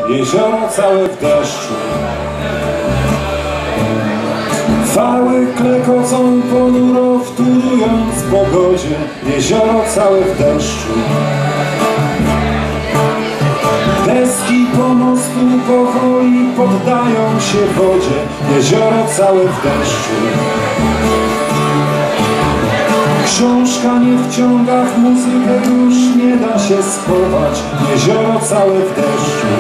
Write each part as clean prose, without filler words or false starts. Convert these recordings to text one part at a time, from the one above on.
jezioro całe w deszczu. Fały klekocą ponuro, wtórując pogodzie, jezioro całe w deszczu. Deski pomostu powoli poddają się wodzie, jezioro całe w deszczu. Książka nie wciąga w muzykę, już nie da się schować, jezioro całe w deszczu.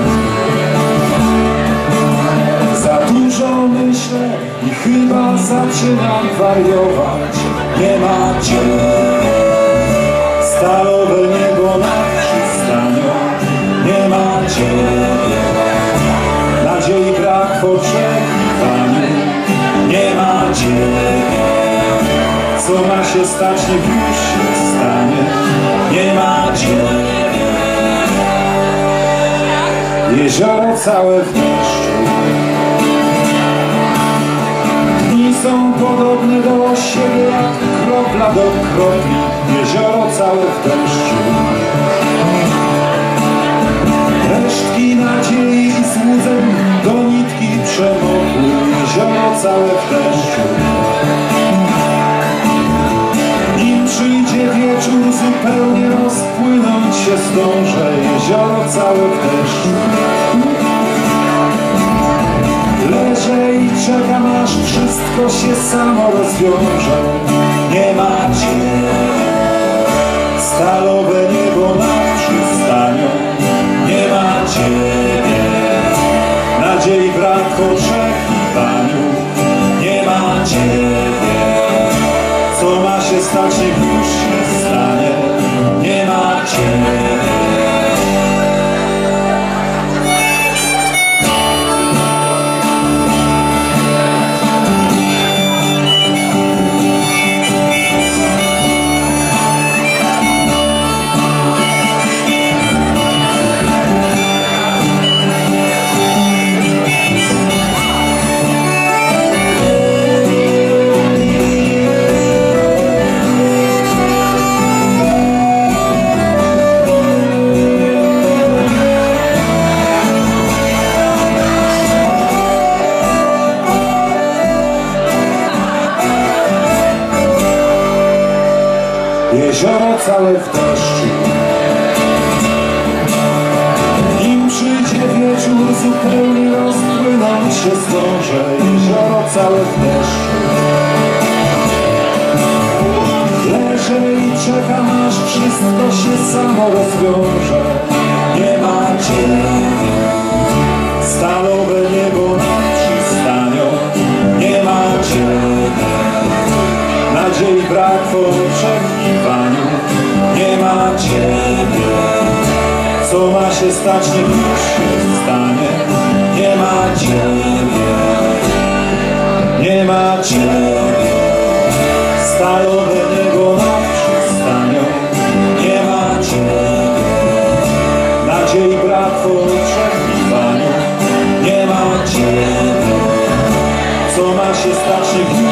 Za dużo myślę i chyba zaczynam wariować. Nie ma ciebie, stalowe niebo nad przystanią. Nie ma ciebie, nadziei brak w oczekiwaniu. Nie ma ciebie, co ma się stać, niech już się stanie. Nie ma ciebie, jezioro całe w deszczu. Dni są podobne do siebie jak kropla do kropli, jezioro całe w deszczu. Resztki nadziei i złudzeń do nitki przemokły, jezioro całe w deszczu. Nim przyjdzie wieczór, zupełnie rozpłynąć się zdążę, jezioro całe w deszczu. Leżę i czekam, aż wszystko się samo rozwiąże. Nie ma ciebie, stalowe niebo nad przystanią. Nie ma ciebie, nadziei brak w oczekiwaniu. Nie ma ciebie, co ma się stać, niech już się stanie. Nie ma ciebie. Jezioro całe w deszczu. Nim przyjdzie wieczór, zupełnie rozpłynąć się zdążę, jezioro całe w deszczu. Leżę i czekam, aż wszystko się samo rozwiąże. Nie ma ciebie, stalowe niebo nad przystanią. Nie ma ciebie, nadziei brak w oczekiwaniu. Nie ma ciebie, co ma się stać, niech już się stanie. Nie ma ciebie, nie ma ciebie, stalowe niebo nad przystanią. Nie ma ciebie, nadziei brak w oczekiwaniu. Nie ma ciebie, co ma się stać, niech już